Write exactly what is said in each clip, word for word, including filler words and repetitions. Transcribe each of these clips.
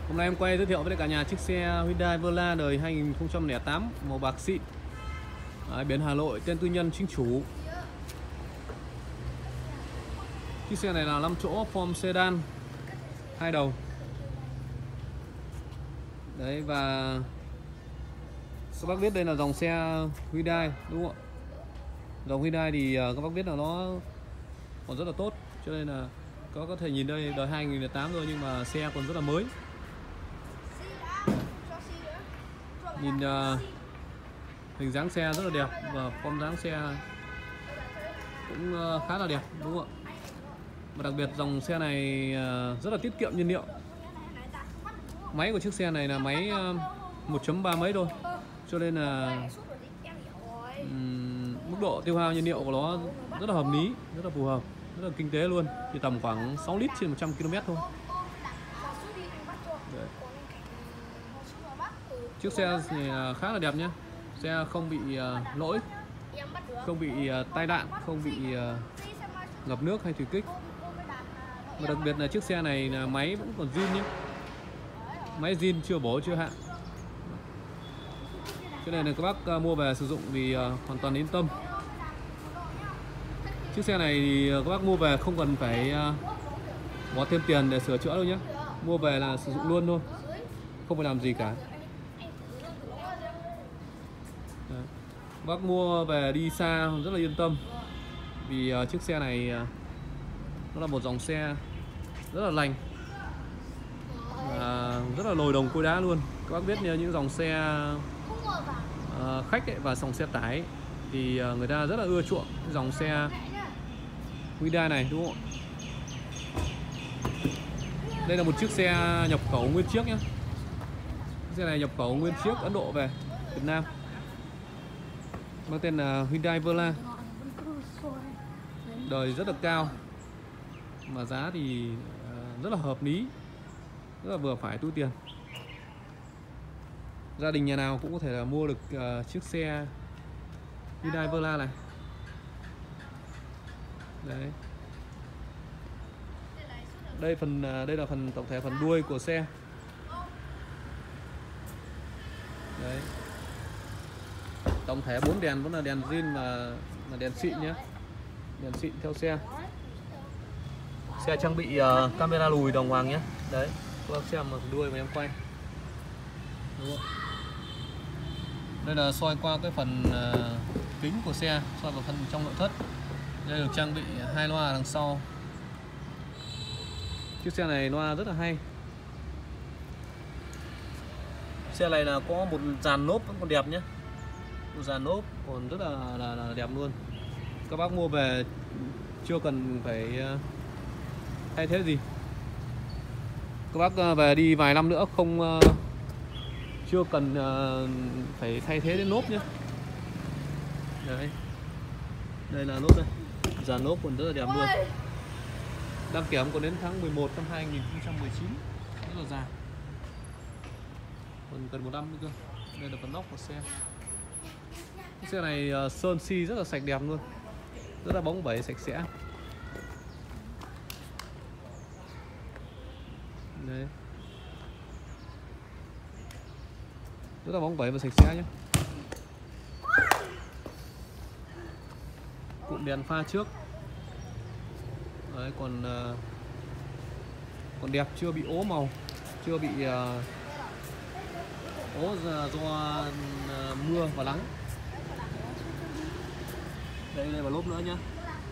Hôm nay em quay giới thiệu với cả nhà chiếc xe Hyundai Verna đời hai nghìn không trăm lẻ tám màu bạc xịn. Đấy, biển Hà Nội, tên tư nhân chính chủ. Chiếc xe này là năm chỗ form sedan hai đầu. Đấy, và các bác biết đây là dòng xe Hyundai đúng không ạ? Dòng Hyundai thì các bác biết là nó còn rất là tốt, cho nên là có có thể nhìn đây đời hai nghìn không trăm lẻ tám rồi nhưng mà xe còn rất là mới. Nhìn uh, hình dáng xe rất là đẹp và form dáng xe cũng uh, khá là đẹp đúng không ạ? Và đặc biệt dòng xe này uh, rất là tiết kiệm nhiên liệu. Máy của chiếc xe này là máy uh, một chấm ba mấy thôi, cho nên là um, mức độ tiêu hao nhiên liệu của nó rất là hợp lý, rất là phù hợp, rất là kinh tế luôn, chỉ tầm khoảng sáu lít trên một trăm ki lô mét thôi. Đấy. Chiếc xe này khá là đẹp nhé, xe không bị uh, lỗi, không bị uh, tai nạn, không bị uh, ngập nước hay thủy kích. Và đặc biệt là chiếc xe này là máy vẫn còn zin nhé, máy zin chưa bổ chưa hạ, cho nên là các bác uh, mua về sử dụng thì uh, hoàn toàn yên tâm. Chiếc xe này thì các bác mua về không cần phải uh, bỏ thêm tiền để sửa chữa đâu nhé, mua về là sử dụng luôn thôi, không phải làm gì cả. Đấy. Bác mua về đi xa rất là yên tâm, vì uh, chiếc xe này uh, nó là một dòng xe rất là lành, uh, rất là lồi đồng cối đá luôn. Các bác biết như những dòng xe uh, khách ấy, và dòng xe tải ấy, thì uh, người ta rất là ưa chuộng dòng xe Hyundai này đúng không? Đây là một chiếc xe nhập khẩu nguyên chiếc nhé. Chiếc xe này nhập khẩu nguyên chiếc Ấn Độ về Việt Nam, mang tên là Hyundai Verna, đời rất là cao mà giá thì rất là hợp lý, rất là vừa phải túi tiền. Gia đình nhà nào cũng có thể là mua được uh, chiếc xe Hyundai Verna này. Đấy. Đây phần uh, đây là phần tổng thể phần đuôi của xe. Đấy. Tổng thể bốn đèn vẫn là đèn zin mà là đèn xịn nhé, đèn xịn theo xe. Xe trang bị uh, camera lùi đồng hoàng nhé. Đấy, các bác xem mà đuôi mà em quay. Đúng không? Đây là soi qua cái phần uh, kính của xe, soi vào phần trong nội thất. Đây được trang bị hai loa đằng sau. Chiếc xe này loa rất là hay. Xe này là có một dàn lốp vẫn còn đẹp nhé, một dàn lốp còn rất là, là, là đẹp luôn. Các bác mua về chưa cần phải uh, thay thế gì. Các bác uh, về đi vài năm nữa không uh, chưa cần uh, phải thay thế đến lốp nhé. Đấy, đây là lốp đây, dàn lốp còn rất là đẹp luôn. Đăng kiểm còn đến tháng mười một năm hai nghìn không trăm mười chín, rất là dài, còn gần một năm nữa cơ. Đây là phần nóc của xe. Cái xe này uh, sơn xi rất là sạch đẹp luôn, rất là bóng bẩy sạch sẽ. Đấy, rất là bóng bẩy và sạch sẽ nhé. Cụm đèn pha trước. Đấy, còn uh, còn đẹp, chưa bị ố màu, chưa bị uh, ố do, do uh, mưa và nắng. Đây đây vào lốp nữa nhá.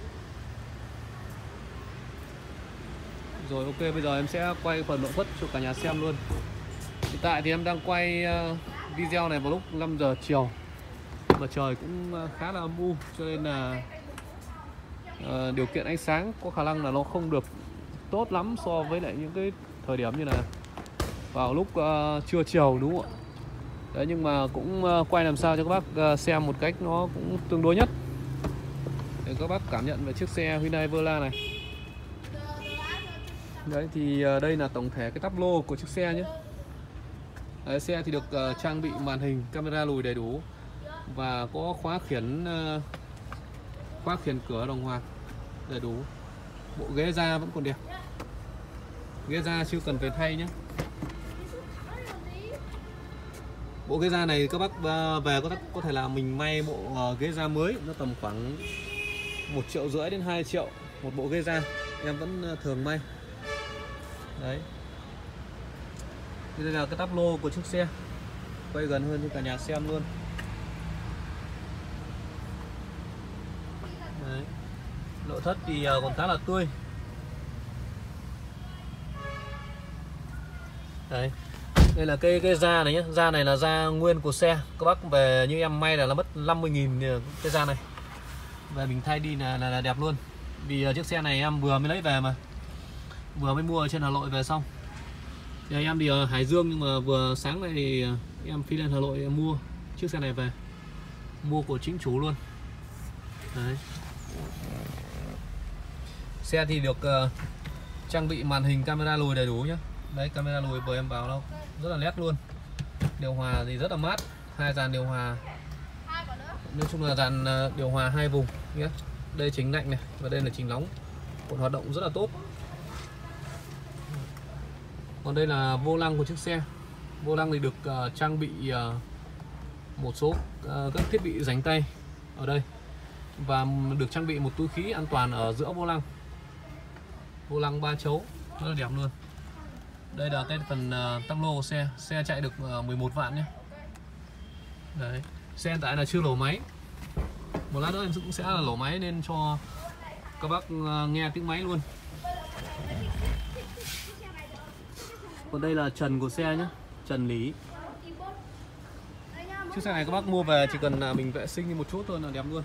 Rồi, ok, bây giờ em sẽ quay phần nội thất cho cả nhà xem luôn. Hiện tại thì em đang quay uh, video này vào lúc năm giờ chiều, mà trời cũng uh, khá là âm u, cho nên là uh, điều kiện ánh sáng có khả năng là nó không được tốt lắm so với lại những cái thời điểm như là vào lúc uh, trưa chiều đúng không ạ? Đấy, nhưng mà cũng uh, quay làm sao cho các bác uh, xem một cách nó cũng tương đối nhất để các bác cảm nhận về chiếc xe Hyundai Verna này. Đấy, thì uh, đây là tổng thể cái táp lô của chiếc xe nhé. Đấy, xe thì được uh, trang bị màn hình camera lùi đầy đủ và có khóa khiển uh, khóa khiển cửa đồng hoàng đầy đủ. Bộ ghế da vẫn còn đẹp, ghế da chưa cần phải thay nhé. Bộ ghế da này các bác về có có thể là mình may bộ ghế da mới, nó tầm khoảng một triệu rưỡi đến hai triệu một bộ ghế da, em vẫn thường may. Đấy. Đây là cái táp lô của chiếc xe, quay gần hơn cho cả nhà xem luôn. Đấy. Nội thất thì còn khá là tươi. Đấy. Đây là cái cái da này nhé, da này là da nguyên của xe. Các bác về như em may là nó mất năm mươi nghìn cái da này. Về mình thay đi là, là, là đẹp luôn. Vì uh, chiếc xe này em vừa mới lấy về mà, vừa mới mua ở trên Hà Nội về xong. Thì em thì ở Hải Dương nhưng mà vừa sáng nay thì em phi lên Hà Nội em mua chiếc xe này về, mua của chính chủ luôn. Đấy. Xe thì được uh, trang bị màn hình camera lùi đầy đủ nhé. Đấy, camera lùi vừa em vào đâu rất là nét luôn. Điều hòa thì rất là mát, hai dàn điều hòa. Nói chung là dàn điều hòa hai vùng nhé. Đây chính lạnh này và đây là chính nóng, còn hoạt động rất là tốt. Còn đây là vô lăng của chiếc xe. Vô lăng thì được uh, trang bị uh, một số uh, các thiết bị rảnh tay ở đây và được trang bị một túi khí an toàn ở giữa vô lăng. Vô lăng ba chấu rất là đẹp luôn. Đây là cái phần uh, tăm lô của xe. Xe chạy được uh, mười một vạn nhé. Đấy. Xe hiện tại là chưa nổ máy. Một lát nữa em cũng sẽ là nổ máy nên cho các bác uh, nghe tiếng máy luôn. Còn đây là trần của xe nhé, trần lý. Chiếc xe này các bác mua về chỉ cần là mình vệ sinh đi một chút thôi là đẹp luôn.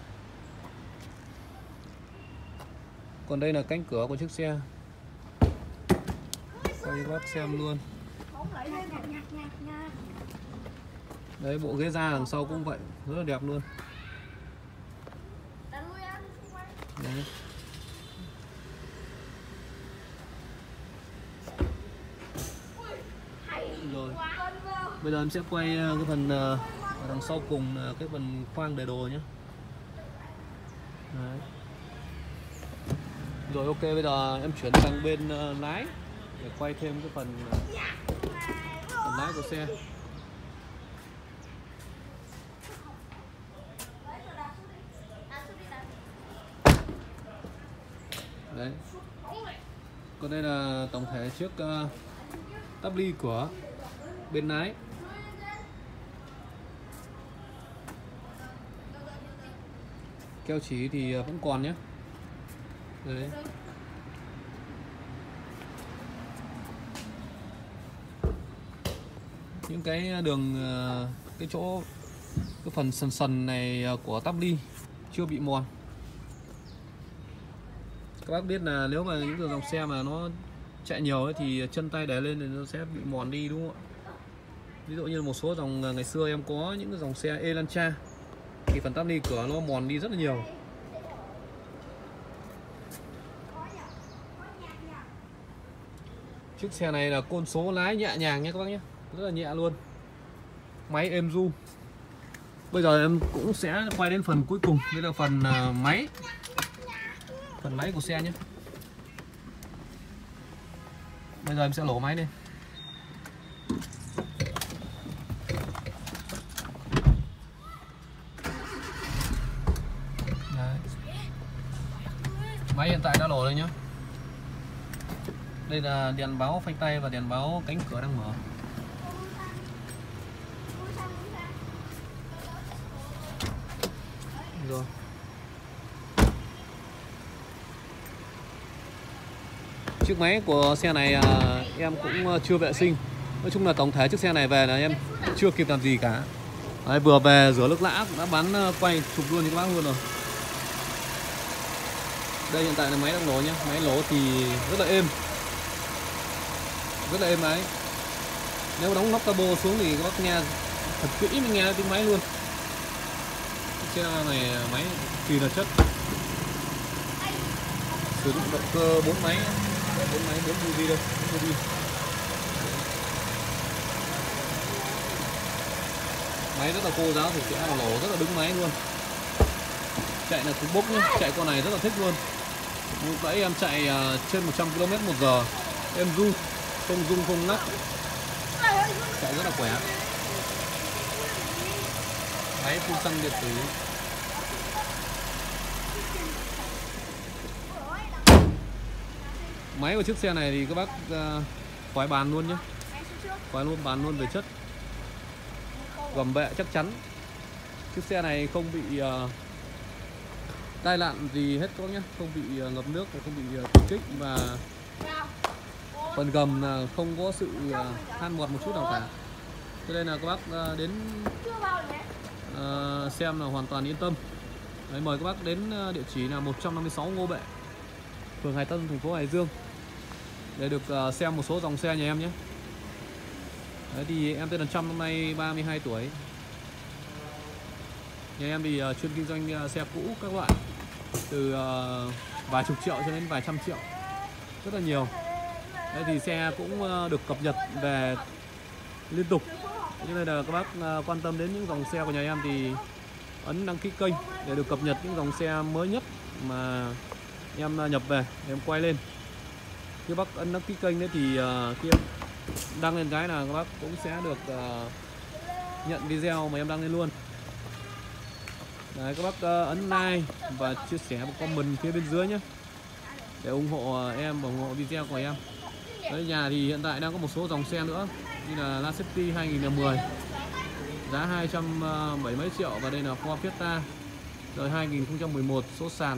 Còn đây là cánh cửa của chiếc xe, quay các bác xem luôn. Đấy, bộ ghế da đằng sau cũng vậy, rất là đẹp luôn. Đấy. Rồi. Bây giờ em sẽ quay cái phần ở đằng sau cùng là cái phần khoang để đồ nhé. Đấy. Rồi ok, bây giờ em chuyển sang bên uh, lái để quay thêm cái phần, uh, phần lái của xe. Đấy. Còn đây là tổng thể chiếc uh, tắp ly của bên lái. Keo chỉ thì vẫn còn nhé. Đấy. Những cái đường, cái chỗ, cái phần sần sần này của tắp ly chưa bị mòn. Các bác biết là nếu mà những dòng xe mà nó chạy nhiều ấy, thì chân tay đè lên thì nó sẽ bị mòn đi, đúng không ạ? Ví dụ như một số dòng ngày xưa em có những cái dòng xe Elantra thì phần tắp ly cửa nó mòn đi rất là nhiều. Chiếc xe này là côn số lái nhẹ nhàng nhé các bác nhé, rất là nhẹ luôn, máy êm ru. Bây giờ em cũng sẽ quay đến phần cuối cùng, đây là phần uh, máy, phần máy của xe nhé. Bây giờ em sẽ nổ máy lên. Đấy. Máy hiện tại đã nổ rồi nhá. Đây là đèn báo phanh tay và đèn báo cánh cửa đang mở. Rồi. Chiếc máy của xe này à, em cũng chưa vệ sinh. Nói chung là tổng thể chiếc xe này về là em chưa kịp làm gì cả. Đấy, vừa về rửa nước lã cũng đã bắn quay chụp luôn cho các bác luôn rồi. Đây hiện tại là máy đang nổ nhá. Máy nổ thì rất là êm, rất là êm máy. Nếu đóng nắp turbo xuống thì các bác nghe thật kỹ mới nghe tiếng máy luôn. Xe này máy kỳ là chất, sử dụng động cơ bốn máy, bốn máy bốn bu vi đây, bốn bu vi. Máy rất là khô ráo thì sẽ là nổ rất là đứng máy luôn. Chạy là cú bốc nhá, chạy con này rất là thích luôn. Lúc nãy em chạy uh, trên một trăm ki lô mét một giờ, em ru, không rung không nắp, chạy rất là khỏe. Máy phun xăng điện tử. Máy của chiếc xe này thì các bác uh, khoái bán luôn nhé, khoái luôn bán luôn về chất, gầm bệ chắc chắn. Chiếc xe này không bị uh, tai nạn gì hết các bác nhé, không bị uh, ngập nước, không bị uh, kích và phần gầm là không có sự uh, than bọt một chút nào cả. Cho nên là các bác uh, đến uh, xem là hoàn toàn yên tâm. Đấy, mời các bác đến địa chỉ là một trăm năm mươi sáu Ngô Bệ, phường Hải Tân, thành phố Hải Dương để được uh, xem một số dòng xe nhà em nhé. Đấy, thì em tên là Trâm, năm nay ba mươi hai tuổi. Nhà em thì uh, chuyên kinh doanh uh, xe cũ các loại, từ uh, vài chục triệu cho đến vài trăm triệu, rất là nhiều. Đấy, thì xe cũng uh, được cập nhật về liên tục. Cho nên là các bác uh, quan tâm đến những dòng xe của nhà em thì ấn đăng ký kênh để được cập nhật những dòng xe mới nhất mà em nhập về em quay lên. Khi bác ấn đăng ký kênh đấy thì uh, khi em đăng lên cái là các bác cũng sẽ được uh, nhận video mà em đăng lên luôn. Đấy, các bác uh, ấn like và chia sẻ một comment phía bên dưới nhé, để ủng hộ uh, em và ủng hộ video của em. Đấy, nhà thì hiện tại đang có một số dòng xe nữa như là Lacetti hai nghìn mười giá hai trăm bảy mấy triệu, và đây là Ford Fiesta đời hai nghìn không trăm mười một số sàn.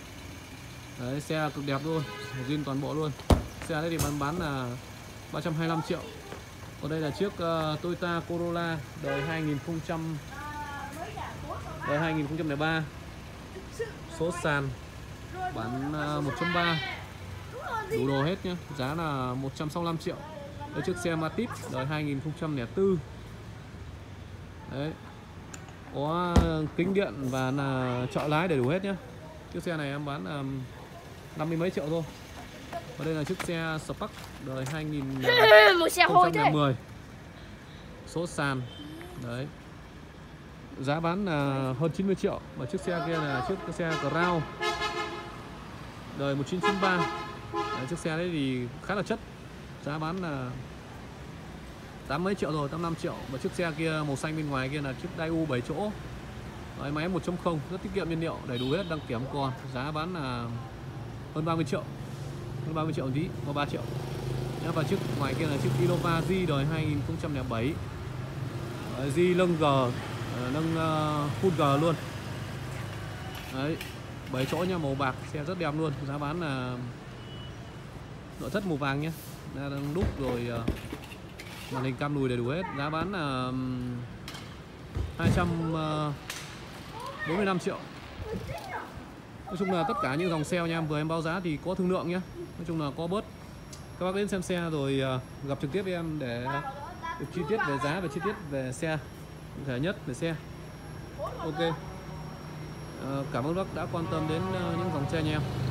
Đấy, xe cực đẹp luôn, zin toàn bộ luôn. Xe đấy thì bán bán là ba trăm hai mươi lăm triệu. Còn đây là chiếc uh, Toyota Corolla đời hai nghìn không trăm đời hai nghìn không trăm lẻ ba số sàn, bản uh, một chấm ba, đủ đồ hết nhé, giá là một trăm sáu mươi lăm triệu. Đây, chiếc xe Matiz đời hai nghìn không trăm lẻ bốn. Đấy, có kính điện và là trợ lái đầy đủ hết nhé. Chiếc xe này em bán là năm mươi mấy triệu thôi. Và đây là chiếc xe Spark đời hai nghìn không trăm mười số sàn. Đấy, giá bán là hơn chín mươi triệu. Và chiếc xe kia là chiếc xe Crown đời một chín chín ba. Đấy, chiếc xe đấy thì khá là chất, giá bán là tám mấy triệu rồi, tám mươi lăm triệu. Và chiếc xe kia màu xanh bên ngoài kia là chiếc Daewoo bảy chỗ. Đấy, máy một chấm không, rất tiết kiệm nhiên liệu, đầy đủ hết, đăng kiểm còn. Giá bán là hơn ba mươi triệu, hơn ba mươi triệu tí, có ba triệu. Và chiếc ngoài kia là chiếc Innova G đời hai nghìn không trăm lẻ bảy. G nâng G, nâng uh, full G luôn. Đấy, bảy chỗ nha, màu bạc, xe rất đẹp luôn. Giá bán là nội thất màu vàng nhé, đang đúc rồi, uh, màn hình cam lùi đầy đủ hết. Giá bán là um, hai trăm bốn mươi lăm triệu. Nói chung là tất cả những dòng xe nha em vừa em báo giá thì có thương lượng nhé. Nói chung là có bớt. Các bác đến xem xe rồi uh, gặp trực tiếp với em để được chi tiết về giá và chi tiết về xe, cụ thể nhất về xe. Ok. Uh, cảm ơn bác đã quan tâm đến uh, những dòng xe nha em.